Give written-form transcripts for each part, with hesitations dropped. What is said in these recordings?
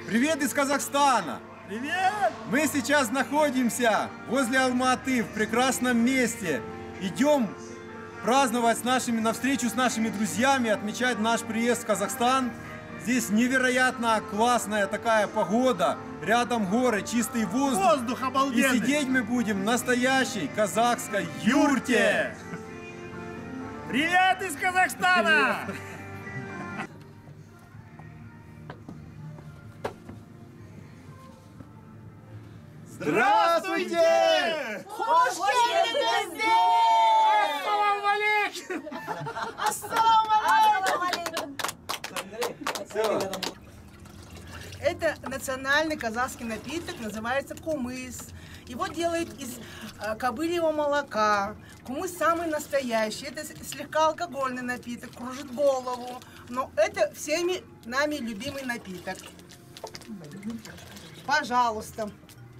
Привет из Казахстана! Привет! Мы сейчас находимся возле Алматы, в прекрасном месте. Идем праздновать на встречу с нашими друзьями, отмечать наш приезд в Казахстан. Здесь невероятно классная такая погода, рядом горы, чистый воздух. Воздух обалденный! И сидеть мы будем в настоящей казахской юрте. Привет из Казахстана! Привет. Здравствуйте! Хош келдіңіздер! Ассаламу алейкум! Это национальный казахский напиток, называется кумыс. Его делают из кобыльего молока. Кумыс самый настоящий. Это слегка алкогольный напиток, кружит голову. Но это всеми нами любимый напиток. Пожалуйста.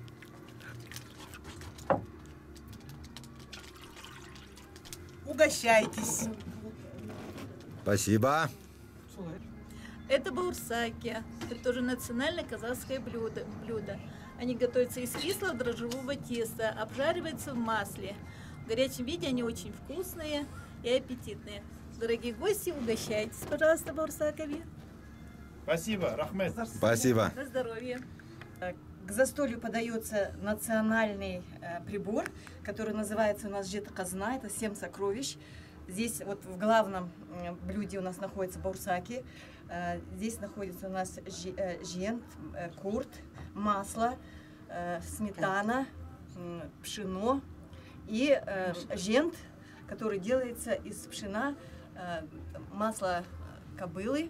Угощайтесь. Спасибо. Это баурсаки. Это тоже национальное казахское блюдо. Они готовятся из кислого дрожжевого теста, обжариваются в масле. В горячем виде они очень вкусные и аппетитные. Дорогие гости, угощайтесь, пожалуйста, баурсаками. Спасибо, рахмет. Спасибо. На здоровье. К застолью подается национальный прибор, который называется у нас жет казна, это 7 сокровищ. Здесь вот в главном блюде у нас находятся баурсаки, здесь находится у нас жент, курт, масло, сметана, пшено и жент, который делается из пшена, масла кобылы,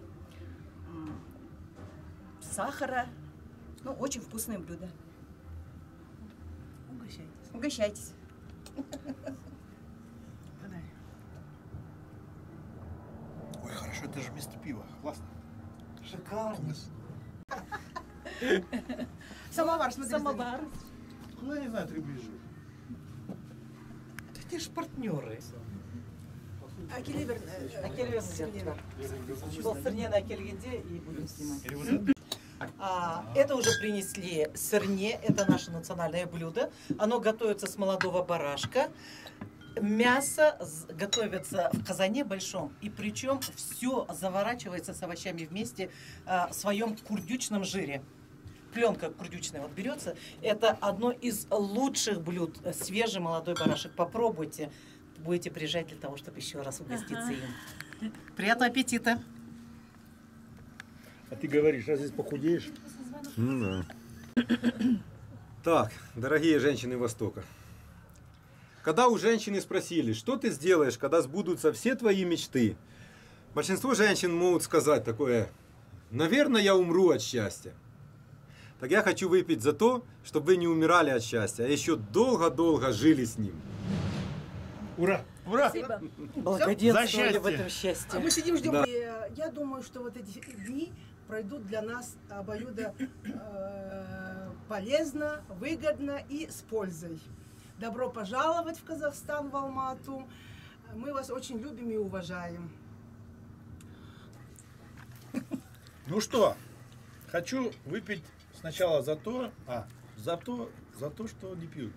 сахара. Ну, очень вкусное блюдо. Угощайтесь. Угощайтесь. Ой, хорошо, это же вместо пива. Классно. Шикарно. Самовар, смотри. Самовар. Ну, я не знаю, приближу. Эти ж партнеры. Это уже принесли сырне, это наше национальное блюдо. Оно готовится с молодого барашка. Мясо готовится в казане большом, и причем все заворачивается с овощами вместе в своем курдючном жире. Пленка курдючная вот берется. Это одно из лучших блюд. Свежий молодой барашек. Попробуйте. Будете приезжать для того, чтобы еще раз угоститься им. Приятного аппетита! А ты говоришь, а здесь похудеешь? Ну да. Так, дорогие женщины Востока. Когда у женщины спросили, что ты сделаешь, когда сбудутся все твои мечты, большинство женщин могут сказать такое: наверное, я умру от счастья. Так я хочу выпить за то, чтобы вы не умирали от счастья, а еще долго-долго жили с ним. Ура! Ура! Спасибо. Благоденствовали в этом счастье. А мы сидим, ждем. Да. Я думаю, что вот эти дни пройдут для нас обоюдо полезно, выгодно и с пользой. Добро пожаловать в Казахстан, в Алмату. Мы вас очень любим и уважаем. Ну что, хочу выпить сначала за то, что не пьют.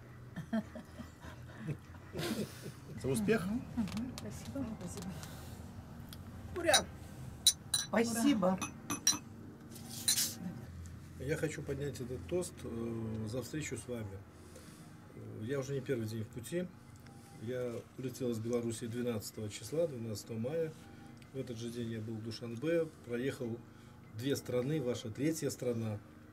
За успех. Спасибо. Ура! Спасибо. Я хочу поднять этот тост за встречу с вами. Я уже не первый день в пути. Я улетел из Беларуси 12 числа, 12 мая. В этот же день я был в Душанбе, проехал 2 страны, ваша 3-я страна.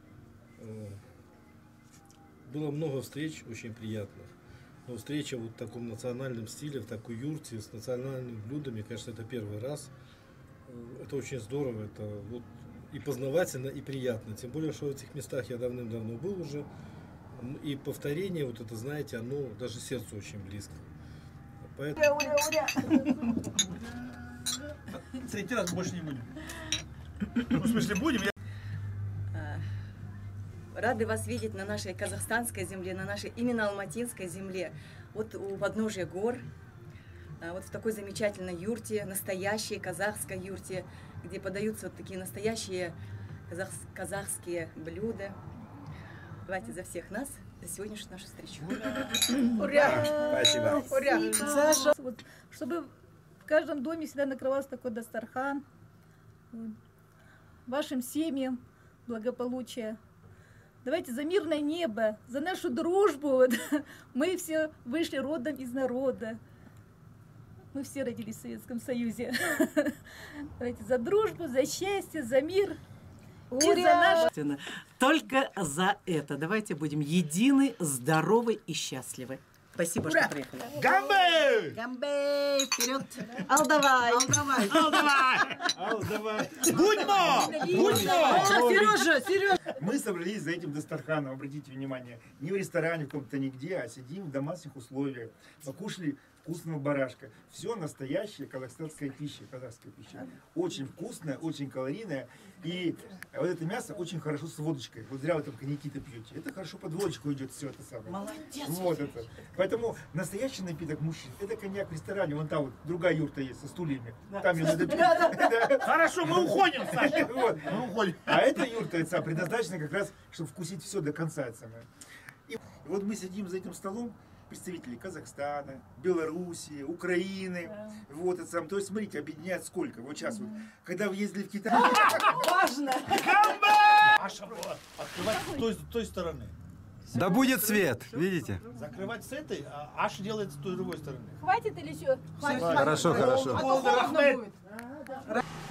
Было много встреч, очень приятных. Но встреча вот в таком национальном стиле, в такой юрте, с национальными блюдами, конечно, это первый раз. Это очень здорово, это вот и познавательно, и приятно. Тем более, что в этих местах я давным-давно был уже. И повторение, вот это, знаете, оно даже сердцу очень близко. Поэтому... Ура, ура, ура! Третий раз больше не будем. Ну, в смысле, будем? Рады вас видеть на нашей казахстанской земле, на нашей именно алматинской земле. Вот у подножия гор, вот в такой замечательной юрте, настоящей казахской юрте, где подаются вот такие настоящие казахские блюда. Давайте за всех нас за сегодняшнюю нашу встречу. Ура! Спасибо. Ура! Саша. Вот, чтобы в каждом доме всегда накрывался такой дастархан. Вот. Вашим семьям благополучия. Давайте за мирное небо, за нашу дружбу. Вот. Мы все вышли родом из народа. Мы все родились в Советском Союзе. Давайте за дружбу, за счастье, за мир. И за наш... Только за это. Давайте будем едины, здоровы и счастливы. Спасибо, что приехали. Гамбей! Гамбей, вперед! Алдавай! Алдавай! Будьмо! Сережа! Мы собрались за этим дастарханом, обратите внимание, не в ресторане в каком-то нигде, а сидим в домашних условиях, покушали вкусного барашка. Все настоящая казахстанская пища, казахская пища. Очень вкусная, очень калорийная. И вот это мясо очень хорошо с водочкой. Вот зря вы там коньяки-то пьете. Это хорошо под водочку идет все это самое. Молодец! Вот это. Поэтому настоящий напиток мужчин — это коньяк в ресторане. Вон там вот другая юрта есть со стульями. Там не надо пить. Хорошо, мы уходим, Саша. Вот. Мы уходим. А эта юрта это предназначена как раз, чтобы вкусить все до конца. Это самое. И вот мы сидим за этим столом, представители Казахстана, Белоруссии, Украины. Вот это самое. То есть, смотрите, объединяет сколько? Вот сейчас вот, когда вы ездили в Китай. Важно! Аша, открывать с той стороны. Да будет свет, видите? Закрывать с этой, а Аша делает с той другой стороны. Хватит или еще? Хорошо, хорошо. А то холодно будет.